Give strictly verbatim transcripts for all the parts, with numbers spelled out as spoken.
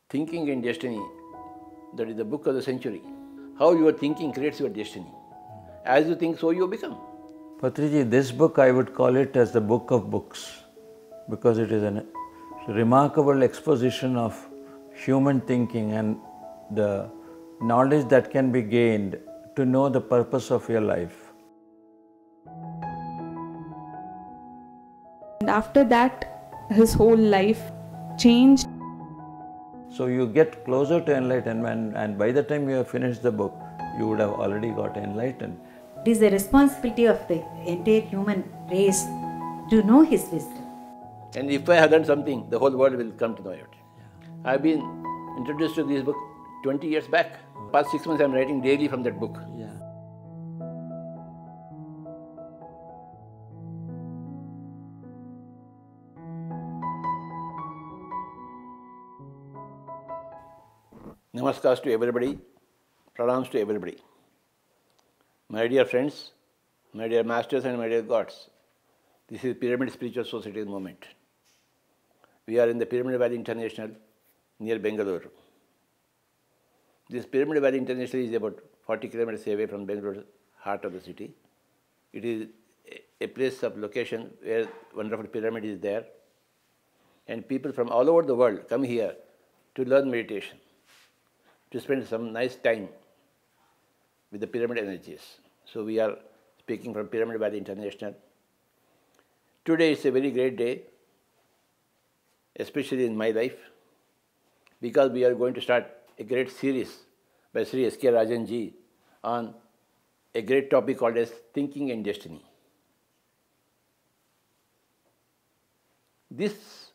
Thinking and Destiny, that is the book of the century. How your thinking creates your destiny. As you think, so you become. Patriji, this book I would call it as the book of books, because it is a remarkable exposition of human thinking and the knowledge that can be gained to know the purpose of your life. And after that, his whole life changed. So you get closer to enlightenment, and by the time you have finished the book, you would have already got enlightened. It is the responsibility of the entire human race to know his wisdom. And if I have done something, the whole world will come to know it. I have been introduced to this book twenty years back. Past six months I am writing daily from that book. Yeah. Namaskars to everybody, pranams to everybody. My dear friends, my dear masters and my dear gods, this is Pyramid Spiritual Society Movement. We are in the Pyramid Valley International near Bengaluru. This Pyramid Valley International is about forty kilometers away from Bengaluru, heart of the city. It is a place of location where wonderful pyramid is there, and people from all over the world come here to learn meditation, to spend some nice time with the pyramid energies. So we are speaking from Pyramid Valley International. Today is a very great day, especially in my life, because we are going to start a great series by Sri S K Rajan ji on a great topic called as Thinking and Destiny. This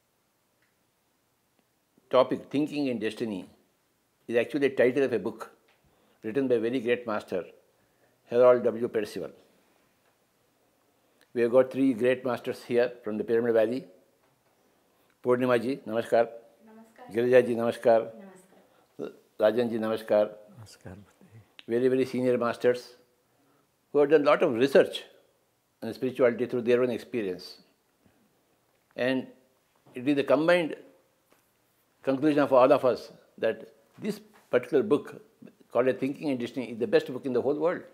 topic, Thinking and Destiny, is actually a title of a book written by a very great master, Harold W. Percival. We have got three great masters here from the Pyramid Valley. Purnima ji, namaskar. Namaskar. Girija ji, namaskar. Namaskar. Rajan ji, namaskar. Namaskar. Very, very senior masters who have done a lot of research on spirituality through their own experience. And it is the combined conclusion of all of us that this particular book, called a Thinking and Destiny, is the best book in the whole world.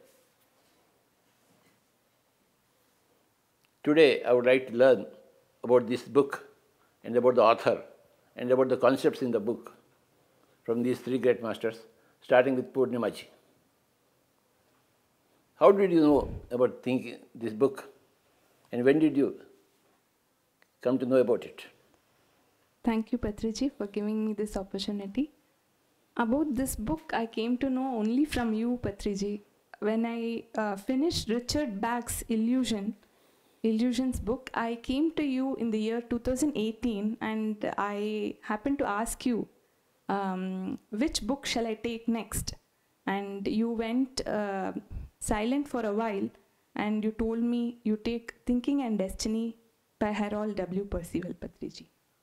Today, I would like to learn about this book and about the author and about the concepts in the book from these three great masters, starting with Purnima ji. How did you know about thinking this book, and when did you come to know about it? Thank you, Patriji, for giving me this opportunity. About this book, I came to know only from you, Patriji. When I uh, finished Richard Bach's Illusion, Illusions book, I came to you in the year two thousand eighteen, and I happened to ask you, um, which book shall I take next? And you went uh, silent for a while, and you told me you take Thinking and Destiny by Harold W. Percival, Patriji.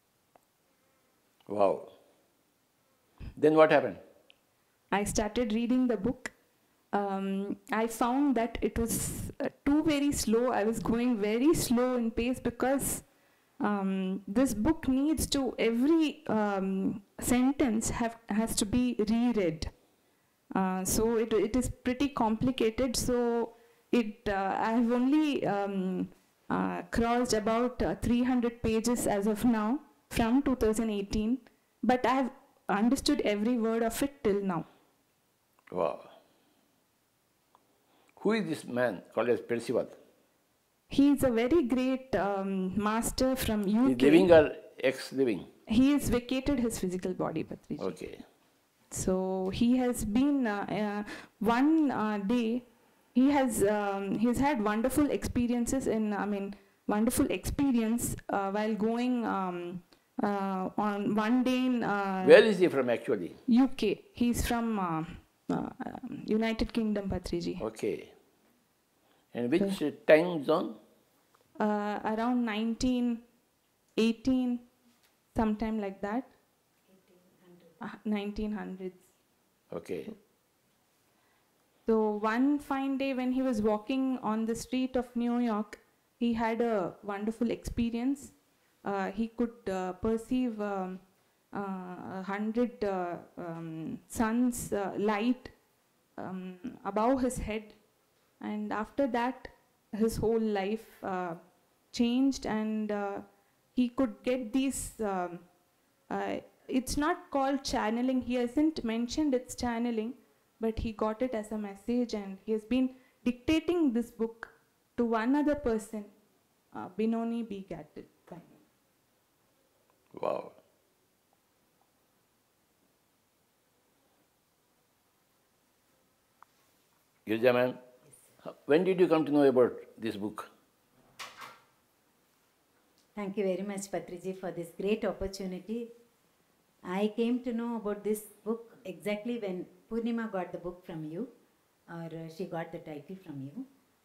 Wow. Then what happened? I started reading the book. Um, I found that it was uh, too very slow. I was going very slow in pace because um, this book needs to, every um, sentence have, has to be reread. Uh, so it, it is pretty complicated. So it, uh, I have only um, uh, crossed about uh, three hundred pages as of now from two thousand eighteen, but I have understood every word of it till now. Wow. Who is this man called as Percival? He is a very great um, master from U K. Is living or ex-living? He has vacated his physical body, Patriji. Okay. So he has been uh, uh, one uh, day. He has um, he's had wonderful experiences in I mean wonderful experience uh, while going um, uh, on one day in. Uh, Where is he from actually? U K. He's from uh, uh, United Kingdom, Patriji. Okay. And which uh, time zone? Uh, around nineteen eighteen, sometime like that. Uh, nineteen hundreds. Okay. So one fine day when he was walking on the street of New York, he had a wonderful experience. Uh, he could uh, perceive um, uh, a hundred uh, um, suns uh, light um, above his head, and after that his whole life uh, changed, and uh, he could get these um, uh, it's not called channeling, he hasn't mentioned it's channeling, but he got it as a message, and he has been dictating this book to one other person, uh, Benoni B. Gattil. Wow. Girija ma'am, when did you come to know about this book? Thank you very much, Patriji, for this great opportunity. I came to know about this book exactly when Purnima got the book from you, or uh, she got the title from you.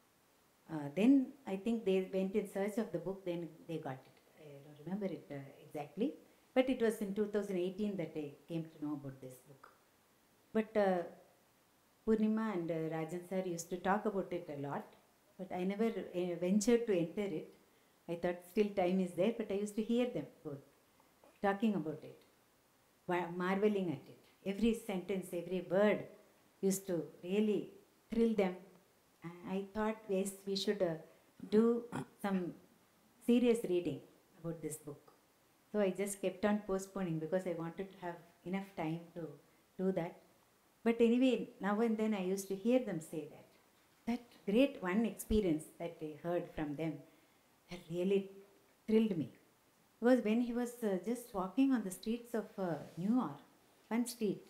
Uh, then I think they went in search of the book, then they got it. I don't remember it uh, exactly, but it was in two thousand eighteen that I came to know about this book. But uh, Purnima and uh, Rajan sir used to talk about it a lot, but I never uh, ventured to enter it. I thought still time is there, but I used to hear them both talking about it, marveling at it. Every sentence, every word used to really thrill them. I thought, yes, we should uh, do some serious reading about this book. So I just kept on postponing because I wanted to have enough time to do that. But anyway, now and then I used to hear them say that. That great one experience that I heard from them that really thrilled me. Because when he was uh, just walking on the streets of uh, New York, one street,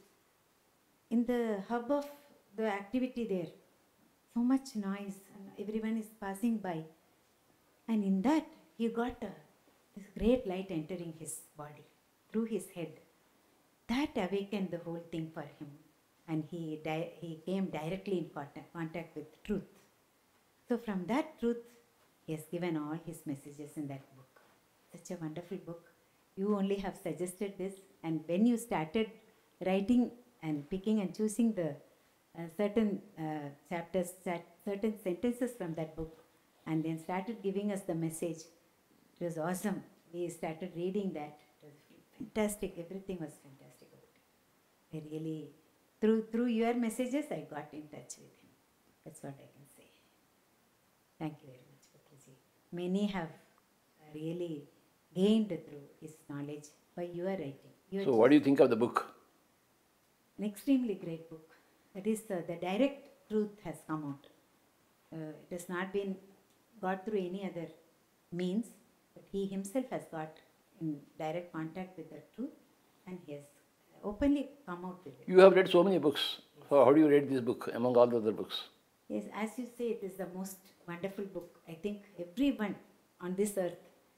in the hub of the activity there, so much noise and everyone is passing by. And in that, he got uh, this great light entering his body, through his head. That awakened the whole thing for him. And he, di- he came directly in contact, contact with truth. So from that truth, he has given all his messages in that book. Such a wonderful book. You only have suggested this, and when you started writing and picking and choosing the uh, certain uh, chapters, certain sentences from that book, and then started giving us the message, it was awesome. We started reading that. It was fantastic. Everything was fantastic about it. I really, through through your messages, I got in touch with him. That's what I can say. Thank you very much, Patriji. Many have really gained through his knowledge by your writing. Your so, what do you think of the book? An extremely great book. That is, uh, the direct truth has come out. Uh, it has not been got through any other means, but he himself has got in direct contact with the truth, and he has openly come out with it. You have read so many books. So, how do you rate this book among all the other books? Yes, as you say, it is the most wonderful book. I think everyone on this earth,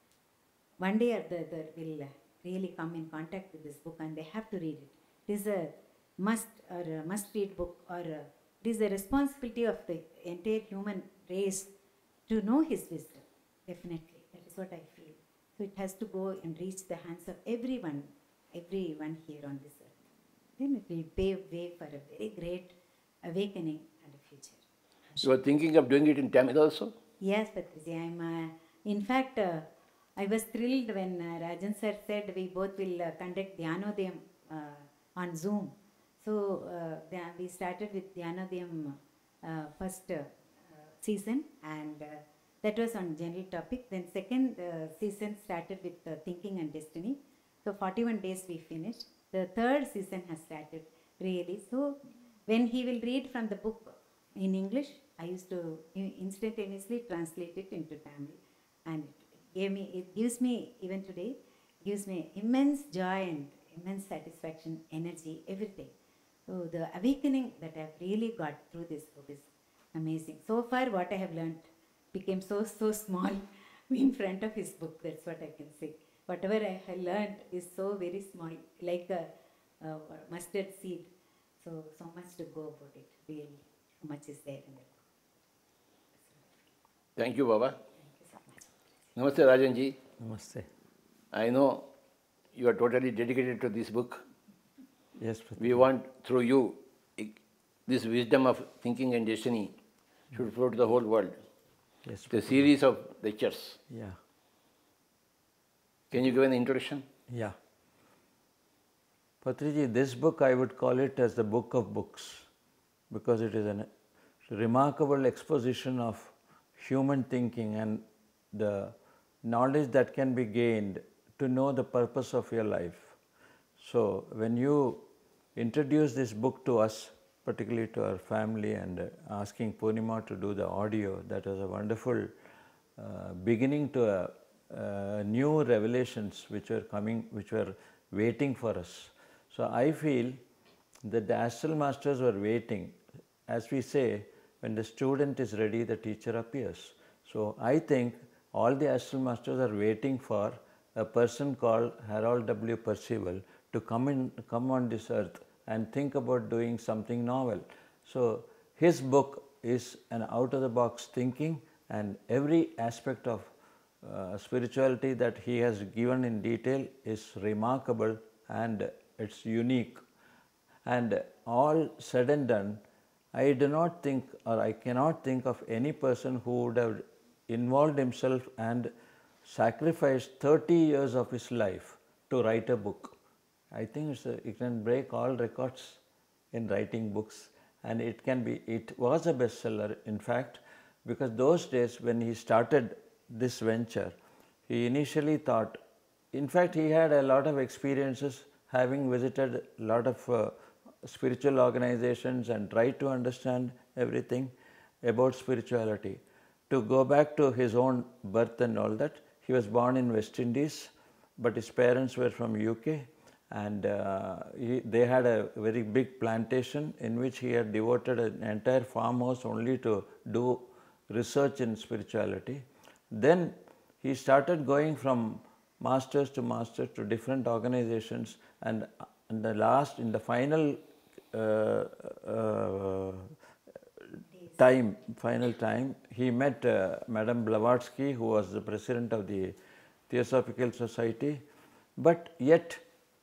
one day or the other, will really come in contact with this book, and they have to read it. It is a must or a must-read book, or a, it is a responsibility of the entire human race to know his wisdom. Definitely, that is what I feel. So it has to go and reach the hands of everyone, everyone here on this earth. Then it will pave way for a very great awakening and a future. You are thinking of doing it in Tamil also? Yes, Patriji. I'm. Uh, in fact, uh, I was thrilled when uh, Rajan sir said we both will uh, conduct Dhyanodayam uh, on Zoom. So uh, we started with Dhyanodayam uh, first uh, season, and uh, that was on general topic. Then second uh, season started with uh, Thinking and Destiny. So forty-one days we finished. The third season has started really. So when he will read from the book in English, I used to instantaneously translate it into Tamil, and it gave me, it gives me, even today, gives me immense joy and immense satisfaction, energy, everything. So the awakening that I've really got through this book is amazing. So far, what I have learned became so, so small in front of his book. That's what I can say. Whatever I have learned is so very small, like a, a mustard seed. So, so much to go about it, really. How much is there in the book. Thank you, Baba. Thank you so much. Namaste, Rajanji. Namaste. I know you are totally dedicated to this book. Yes, Patriji. We want, through you, this wisdom of thinking and destiny should flow to the whole world. Yes, The series of lectures. Yeah. Can you give an introduction? Yeah. Patriji, this book I would call it as the book of books, because it is a remarkable exposition of human thinking and the knowledge that can be gained to know the purpose of your life. So, when you introduce this book to us, particularly to our family, and uh, asking Purnima to do the audio, that was a wonderful uh, beginning to a, uh, new revelations which were coming, which were waiting for us. So, I feel that the astral masters were waiting. As we say, when the student is ready, the teacher appears. So, I think all the astral masters are waiting for a person called Harold W. Percival to come in, come on this earth and think about doing something novel. So, his book is an out of the box thinking, and every aspect of uh, spirituality that he has given in detail is remarkable and it's unique. And all said and done, I do not think, or I cannot think of any person who would have involved himself and sacrificed thirty years of his life to write a book. I think it's a, it can break all records in writing books, and it can be, it was a bestseller in fact, because those days when he started this venture, he initially thought, in fact he had a lot of experiences having visited a lot of uh, spiritual organizations and tried to understand everything about spirituality. To go back to his own birth and all that, he was born in West Indies, but his parents were from U K, and uh, he, they had a very big plantation in which he had devoted an entire farmhouse only to do research in spirituality. Then he started going from masters to masters to different organizations, and in the last, in the final uh, uh, time, final time, he met uh, Madame Blavatsky, who was the president of the Theosophical Society, but yet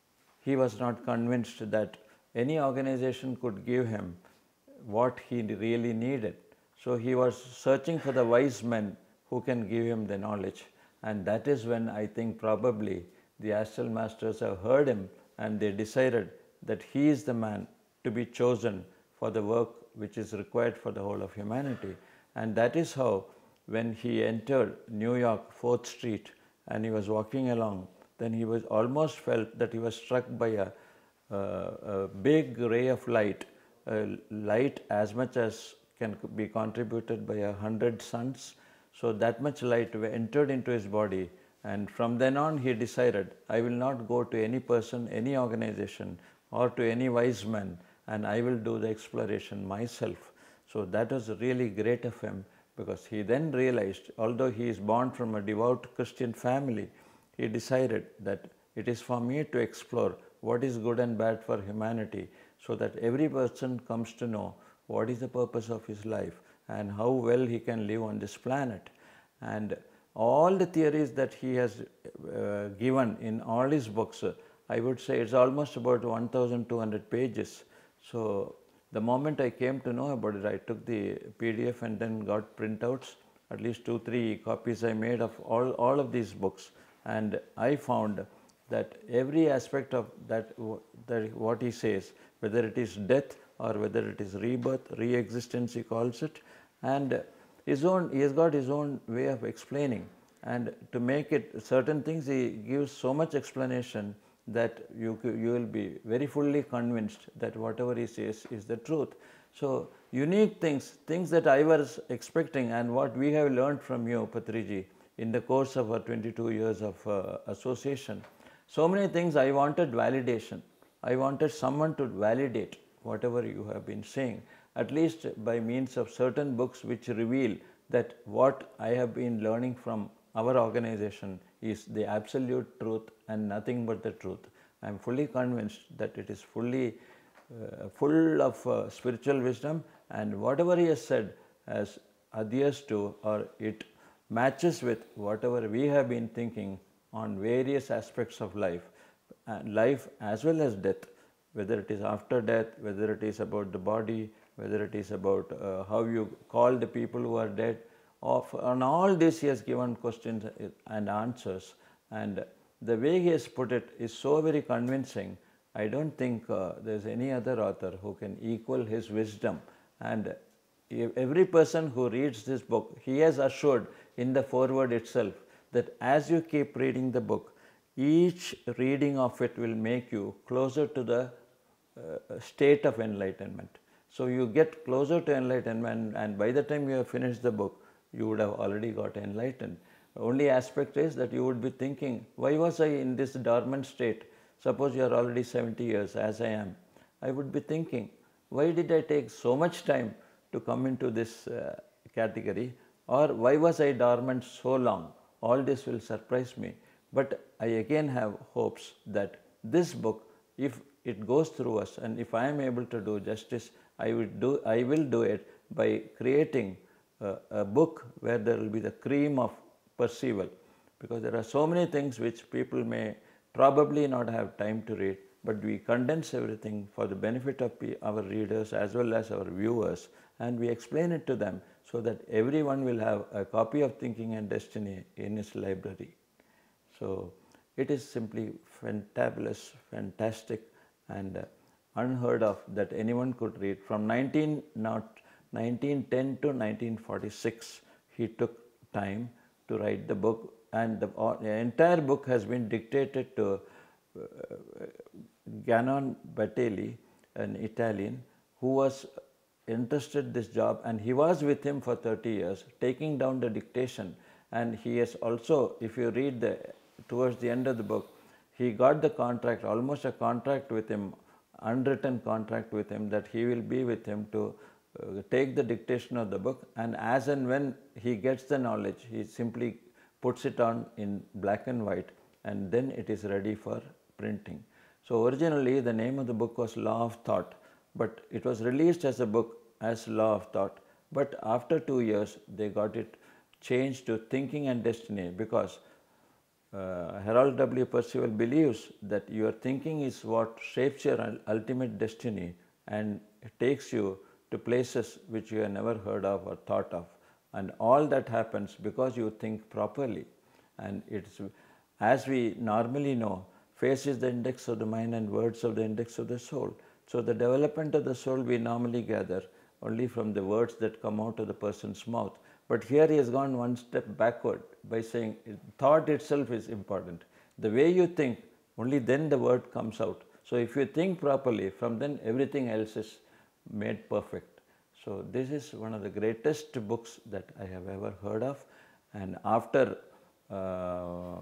he was not convinced that any organization could give him what he really needed. So he was searching for the wise men who can give him the knowledge, and that is when I think probably the astral masters have heard him and they decided that he is the man to be chosen for the work which is required for the whole of humanity. And that is how, when he entered New York, fourth street, and he was walking along, then he was almost felt that he was struck by a, uh, a big ray of light, a light as much as can be contributed by a hundred suns. So that much light entered into his body, and from then on he decided, I will not go to any person, any organization, or to any wise man, and I will do the exploration myself. So that was really great of him, because he then realized, although he is born from a devout Christian family, he decided that it is for me to explore what is good and bad for humanity, so that every person comes to know what is the purpose of his life and how well he can live on this planet. And all the theories that he has uh, given in all his books, uh, I would say it's almost about one thousand two hundred pages. So the moment I came to know about it, I took the P D F and then got printouts, at least two, three copies I made of all, all of these books. And I found that every aspect of that, that what he says, whether it is death or whether it is rebirth, re-existence he calls it, and his own, he has got his own way of explaining, and to make it certain things he gives so much explanation that you, you will be very fully convinced that whatever he says is the truth. So unique things, things that I was expecting, and what we have learned from you, Patriji, in the course of our twenty-two years of uh, association. So many things I wanted validation. I wanted someone to validate whatever you have been saying, at least by means of certain books which reveal that what I have been learning from our organization is the absolute truth and nothing but the truth. I am fully convinced that it is fully uh, full of uh, spiritual wisdom, and whatever he has said as adheres to, or it matches with whatever we have been thinking on various aspects of life, uh, life as well as death, whether it is after death, whether it is about the body, whether it is about uh, how you call the people who are dead. Of, on all this he has given questions and answers, and the way he has put it is so very convincing I don't think uh, there's any other author who can equal his wisdom. And every person who reads this book, he has assured in the foreword itself that as you keep reading the book, each reading of it will make you closer to the uh, state of enlightenment. So you get closer to enlightenment, and by the time you have finished the book, you would have already got enlightened. The only aspect is that you would be thinking, why was I in this dormant state? Suppose you are already seventy years, as I am. I would be thinking, why did I take so much time to come into this uh, category? Or why was I dormant so long? All this will surprise me. But I again have hopes that this book, if it goes through us, and if I am able to do justice, I will do, I will do it by creating a, a book where there will be the cream of perceivable. Because there are so many things which people may probably not have time to read, but we condense everything for the benefit of our readers as well as our viewers, and we explain it to them so that everyone will have a copy of Thinking and Destiny in his library. So it is simply fantabulous, fantastic, and uh, unheard of that anyone could read. From nineteen ten to nineteen forty-six, he took time to write the book, and the, uh, the entire book has been dictated to uh, Ganon Batelli, an Italian, who was interested in this job, and he was with him for thirty years, taking down the dictation. And he has also, if you read the towards the end of the book, he got the contract, almost a contract with him, unwritten contract with him, that he will be with him to uh, take the dictation of the book, and as and when he gets the knowledge, he simply puts it on in black and white, and then it is ready for printing. So originally the name of the book was Law of Thought, but it was released as a book as Law of Thought. But after two years they got it changed to Thinking and Destiny, because uh, Harold W. Percival believes that your thinking is what shapes your ultimate destiny and takes you to places which you have never heard of or thought of. And all that happens because you think properly. And it's, as we normally know, face is the index of the mind and words of the index of the soul. So the development of the soul we normally gather only from the words that come out of the person's mouth. But here he has gone one step backward by saying thought itself is important. The way you think, only then the word comes out. So if you think properly, from then everything else is made perfect. So this is one of the greatest books that I have ever heard of. And after, uh,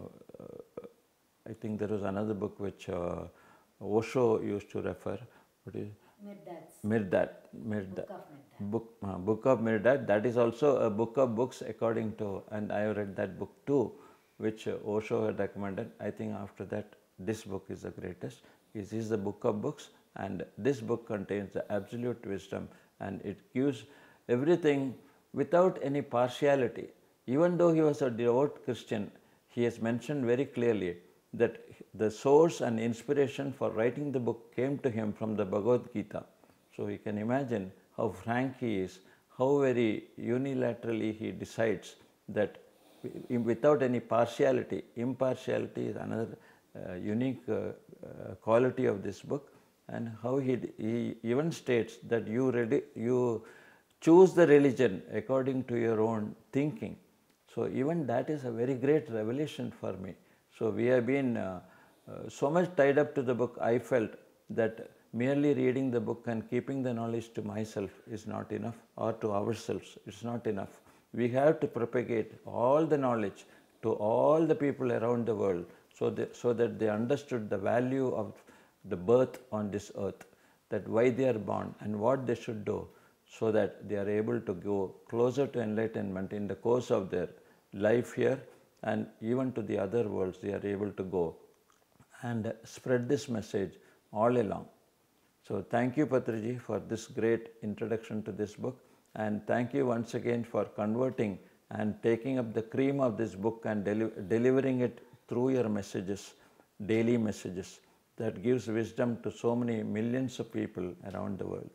I think there was another book which uh, Osho used to refer. What is Mirdad. Mirdad. Book, uh, book of Mirdad. That is also a book of books according to, and I have read that book too, which uh, Osho had recommended. I think after that, this book is the greatest. This is the book of books, and this book contains the absolute wisdom, and it gives everything without any partiality. Even though he was a devout Christian, he has mentioned very clearly that the source and inspiration for writing the book came to him from the Bhagavad Gita. So you can imagine how frank he is, how very unilaterally he decides that without any partiality. Impartiality is another uh, unique uh, uh, quality of this book, and how he, he even states that you, ready, you choose the religion according to your own thinking. So even that is a very great revelation for me. So we have been uh, uh, so much tied up to the book, I felt that merely reading the book and keeping the knowledge to myself is not enough, or to ourselves, it's not enough. We have to propagate all the knowledge to all the people around the world, so that, so that they understood the value of the birth on this earth, that why they are born and what they should do, so that they are able to go closer to enlightenment in the course of their life here, and even to the other worlds they are able to go and spread this message all along. So thank you, Patriji, for this great introduction to this book, and thank you once again for converting and taking up the cream of this book and deli delivering it through your messages, daily messages, that gives wisdom to so many millions of people around the world.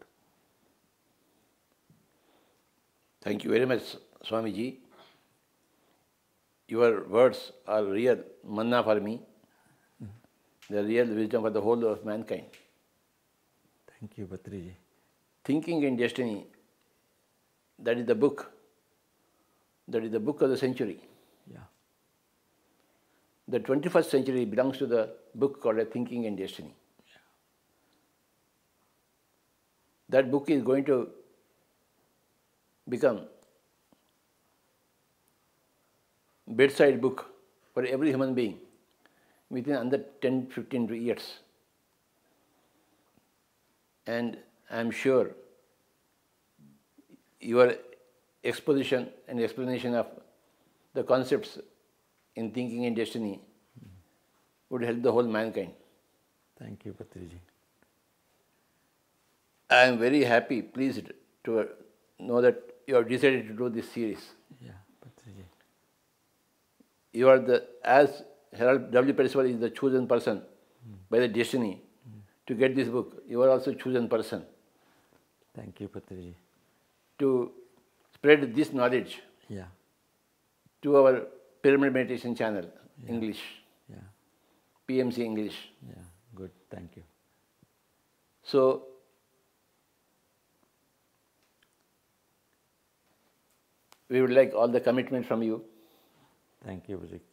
Thank you very much, Swamiji. Your words are real manna for me. the real wisdom for the whole of mankind. Thank you, Patriji. Thinking in Destiny, that is the book. That is the book of the century. Yeah. The twenty-first century belongs to the book called Thinking in Destiny. Yeah. That book is going to become bedside book for every human being within under ten to fifteen years. And I am sure your exposition and explanation of the concepts in Thinking in Destiny would help the whole mankind. Thank you, Patriji. I am very happy, pleased to know that you have decided to do this series. Yeah, Patriji. You are the, as Herald W. Percival is the chosen person mm. by the destiny mm. to get this book, you are also chosen person. Thank you, Patriji. To spread this knowledge yeah. to our Pyramid Meditation channel, yeah. English, yeah. P M C English. Yeah, good, thank you. So, we would like all the commitment from you. Thank you, Patriji.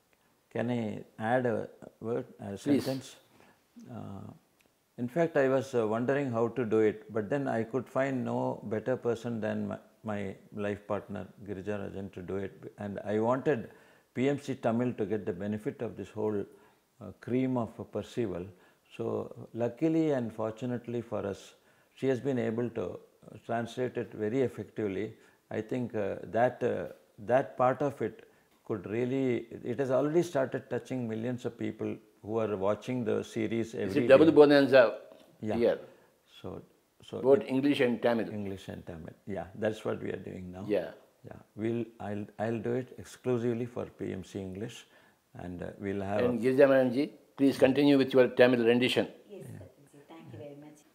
Can I add a word, a Please. sentence? Uh, in fact, I was uh, wondering how to do it, but then I could find no better person than my, my life partner, Girija Rajan, to do it. And I wanted P M C Tamil to get the benefit of this whole uh, cream of uh, Percival. So, luckily and fortunately for us, she has been able to uh, translate it very effectively. I think uh, that, uh, that part of it could really, it has already started touching millions of people who are watching the series every day. It's a double bonanza yeah. here. So, so both English and Tamil. English and Tamil. Yeah, that's what we are doing now. Yeah. Yeah. We'll I'll I'll do it exclusively for P M C English, and uh, we'll have. And Girija Madam ji, please continue with your Tamil rendition. Yes, yeah. Patriji. Thank you very much.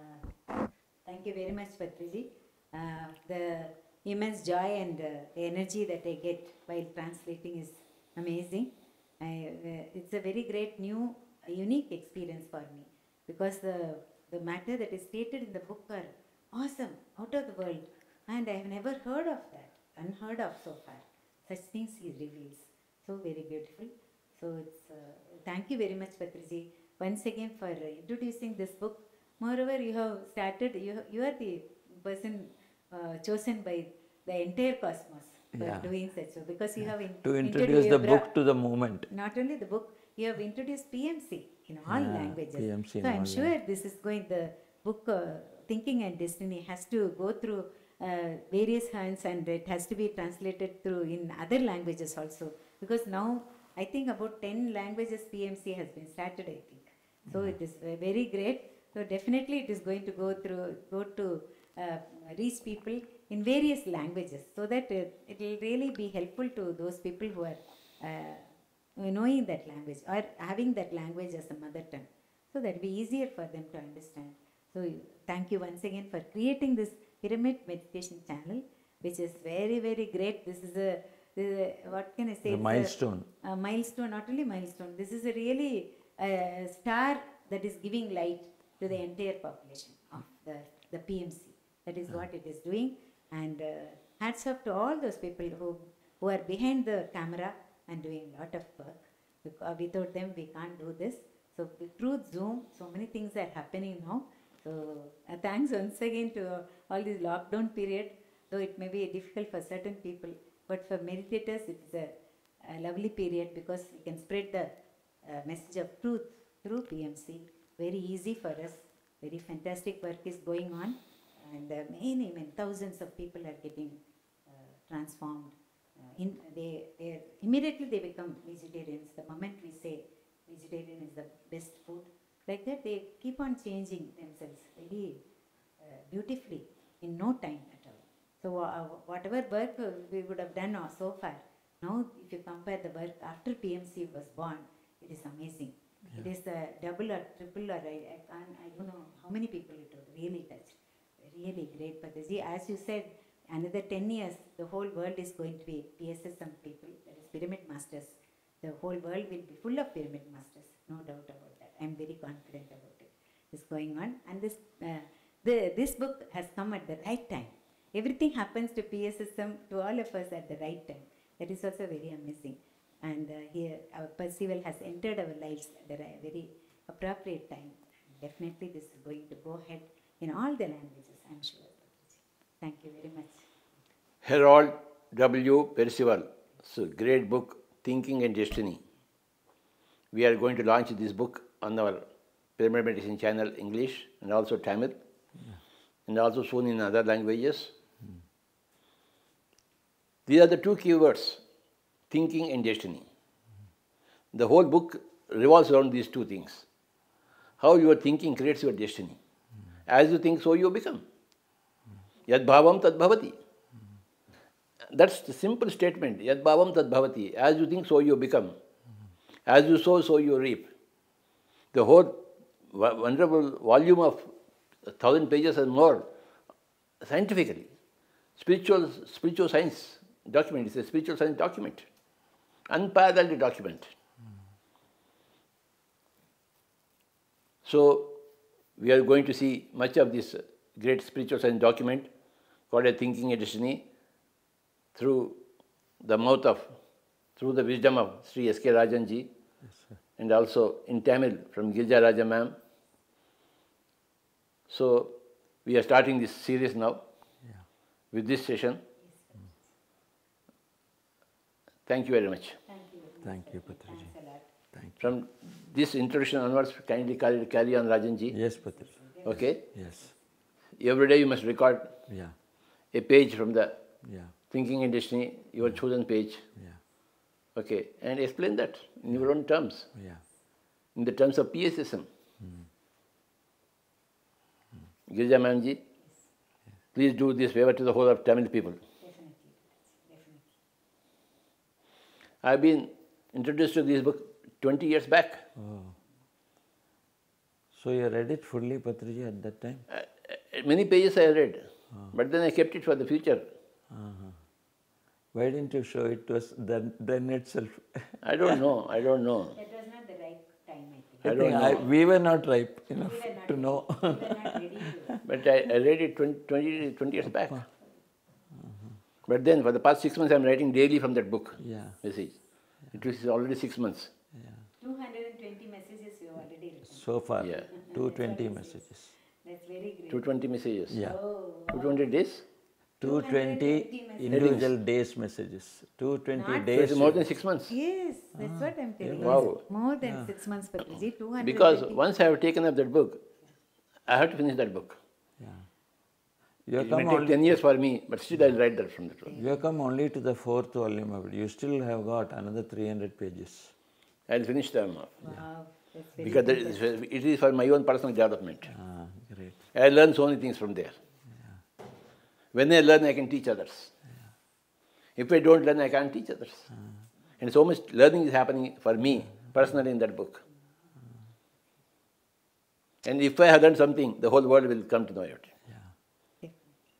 Uh, thank you very much, Patriji. Uh, the immense joy and uh, energy that I get while translating is amazing. I, uh, it's a very great new, uh, unique experience for me, because the, the matter that is stated in the book are awesome, out of the world, and I have never heard of that, unheard of so far. Such things he reveals. So very beautiful. So it's, uh, thank you very much, Patriji, once again for uh, introducing this book. Moreover, you have started, you, you are the person uh, chosen by the entire cosmos for yeah. doing such, so because you have in, to introduce the book to the movement. Not only the book, you have introduced P M C in all yeah, languages. P M C so I'm sure language. this is going, the book uh, Thinking and Destiny has to go through uh, various hands, and it has to be translated through in other languages also, because now I think about ten languages P M C has been started, I think. So yeah. it is uh, very great. So definitely it is going to go through, go to uh, reach people in various languages, so that uh, it will really be helpful to those people who are uh, knowing that language or having that language as a mother tongue, so that will be easier for them to understand. So thank you once again for creating this Pyramid Meditation channel, which is very, very great. This is a, this is a what can I say? A milestone. A, a milestone, not only milestone. This is a really uh, star that is giving light to the entire population of the, the P M C. That is what it is doing. And uh, hats off to all those people who, who are behind the camera and doing a lot of work. Because without them, we can't do this. So through Zoom, so many things are happening now. So uh, thanks once again to uh, all this lockdown period, though it may be difficult for certain people, but for meditators, it is a, a lovely period, because we can spread the uh, message of truth through P M C. Very easy for us. Very fantastic work is going on. And uh, many, many thousands of people are getting uh, transformed. Uh, in, they, they immediately they become vegetarians. The moment we say vegetarian is the best food, like that they keep on changing themselves very uh, beautifully in no time at all. So uh, whatever work uh, we would have done uh, so far, now if you compare the work after P M C was born, it is amazing. Yeah. It is uh, double or triple, or I, I, can't, I don't know how many people it would really touch. Really great, Patriji. As you said, another ten years, the whole world is going to be P S S M people, that is Pyramid Masters. The whole world will be full of Pyramid Masters, no doubt about it. very confident about it. It's going on, and this uh, the this book has come at the right time. Everything happens to P S S M, to all of us at the right time. That is also very amazing. And uh, here, our Percival has entered our lives at the ri- very appropriate time. Definitely, this is going to go ahead in all the languages, I'm sure. Thank you very much. Harold W. Percival, so great book, Thinking and Destiny. We are going to launch this book on our Pyramid Medicine channel, English and also Tamil, yeah. and also soon in other languages. Mm. These are the two keywords, thinking and destiny. Mm. The whole book revolves around these two things. How your thinking creates your destiny. Mm. As you think, so you become. Yad bhavam tad bhavati. That's the simple statement. Yad bhavam tad bhavati. As you think, so you become. As you sow, so you reap. The whole wonderful volume of a thousand pages and more, scientifically, spiritual spiritual science document. It's a spiritual science document, unparalleled document. So we are going to see much of this great spiritual science document called a Thinking and Destiny through the mouth of, through the wisdom of Sri S K Rajan ji, yes, and also in Tamil from Girija Raja ma'am. So we are starting this series now, yeah, with this session. Yes, thank you very much. Thank you. Thank you, Patriji. Thanks a lot. Thank you. From this introduction onwards, kindly carry, carry on, Rajan ji. Yes, Patriji. Okay? Yes. Every day you must record, yeah, a page from the, yeah, Thinking and Destiny, your, yeah, chosen page. Yeah. Okay, and explain that in your own terms. Yeah. In the terms of P S S M. Mm. Mm. Girija ma'am ji, yes, please do this favor to the whole of Tamil people. Definitely. Definitely. I have been introduced to this book twenty years back. Oh. So you read it fully, Patriji, at that time? Uh, uh, many pages I read, oh, but then I kept it for the future. Uh-huh. Why didn't you show it to us then, then itself? I don't know, I don't know. That was not the right time, I think. I, I don't think know. I, we were not ripe enough we not to ready. know. We were not ready to. But I, I read it twenty, twenty, twenty years back. Uh-huh. But then for the past six months I am writing daily from that book. Yeah. Message. Yeah. It is already six months. Yeah. two hundred twenty messages you have already written. So far, yeah, two hundred twenty messages. That's very great. two hundred twenty messages. Yeah. Oh, two hundred twenty days? two hundred twenty individual days messages. two hundred twenty Not days. So it is more than six months. Yes, that's ah, what I'm telling you. Wow. More than yeah. six months, Patriji. two hundred Because once I have taken up that book, I have to finish that book. Yeah. You it may take ten years for me, but still I'll write that from the book. You have come only to the fourth volume of it. You still have got another three hundred pages. I'll finish them off. Wow. That's very because that is, it is for my own personal development. Ah, great. I learn so many things from there. Yeah. When I learn, I can teach others. Yeah. If I don't learn, I can't teach others. Ah. And so much learning is happening for me personally in that book. Ah. And if I have done something, the whole world will come to know it. Yeah.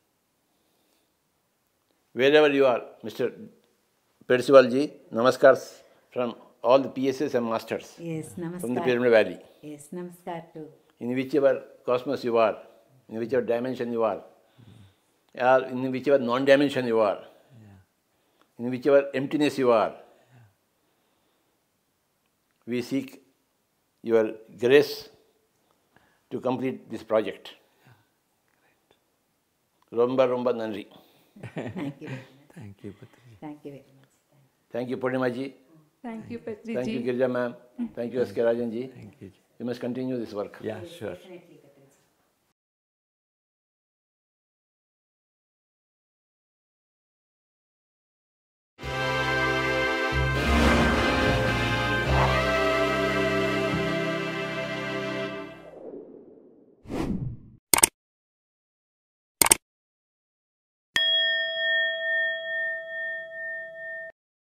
Wherever you are, Mister Percival ji, namaskars from all the P S S M masters. Yes, namaskar. From the Pyramid Valley. Yes, namaskar too. In whichever cosmos you are, in whichever dimension you are, yeah, or in whichever non-dimension you are, yeah, in whichever emptiness you are, yeah, we seek your grace to complete this project. Yeah. Romba romba nandri. Thank you very much. Thank you, Patriji. Thank you very much. Thank you, Purnima ji. Thank you, Patriji. Thank you, Girija ma'am. Thank you, S K Rajan ji. Thank you. You must continue this work. Yeah, sure. Definitely.